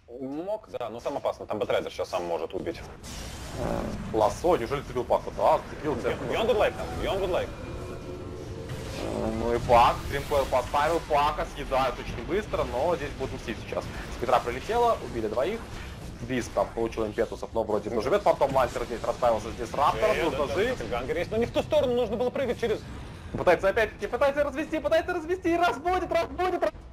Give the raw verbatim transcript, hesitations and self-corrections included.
Мог, да, но там опасно, там Бэтрайдер сейчас сам может убить. Лассо, неужели цепил Паку? Да, цепил, Beyond цепил. would like там, Beyond would like. Ну и Пак, Дримкойл поставил, Пака съедают очень быстро, но здесь будет мстить сейчас. С Петра прилетело, убили двоих. Биск там получил импетусов, но вроде бы живет. Потом Лансер здесь расправился здесь с Раптором, Э, нужно да, жить. да, Гангер есть, но не в ту сторону, нужно было прыгать через... Пытается опять-таки, пытается развести, пытается развести, разводит, разводит, разводит.